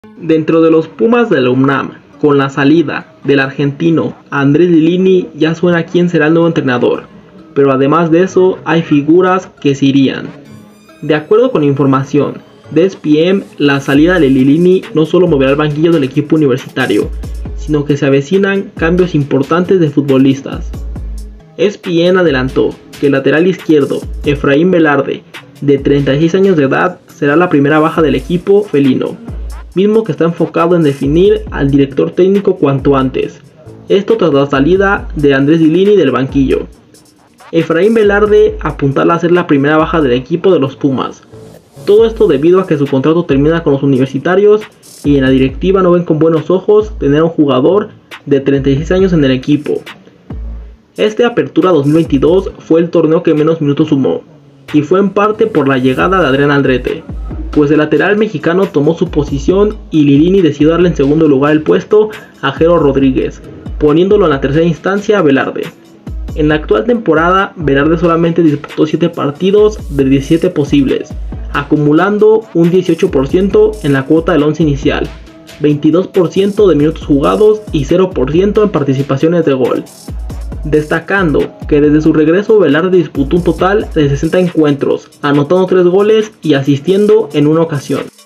Dentro de los Pumas de la UNAM, con la salida del argentino Andrés Lilini, ya suena quién será el nuevo entrenador, pero además de eso hay figuras que se irían. De acuerdo con información de ESPN, la salida de Lilini no solo moverá el banquillo del equipo universitario, sino que se avecinan cambios importantes de futbolistas. ESPN adelantó que el lateral izquierdo Efraín Velarde, de 36 años de edad, será la primera baja del equipo felino, mismo que está enfocado en definir al director técnico cuanto antes. Esto tras la salida de Andrés Lilini del banquillo. Efraín Velarde apuntará a ser la primera baja del equipo de los Pumas. Todo esto debido a que su contrato termina con los universitarios y en la directiva no ven con buenos ojos tener a un jugador de 36 años en el equipo. Este Apertura 2022 fue el torneo que menos minutos sumó, y fue en parte por la llegada de Adrián Aldrete, pues el lateral mexicano tomó su posición y Lilini decidió darle en segundo lugar el puesto a Jero Rodríguez, poniéndolo en la tercera instancia a Velarde. En la actual temporada, Velarde solamente disputó 7 partidos de 17 posibles, acumulando un 18% en la cuota del 11 inicial, 22% de minutos jugados y 0% en participaciones de gol. Destacando que desde su regreso Velarde disputó un total de 60 encuentros, anotando 3 goles y asistiendo en una ocasión.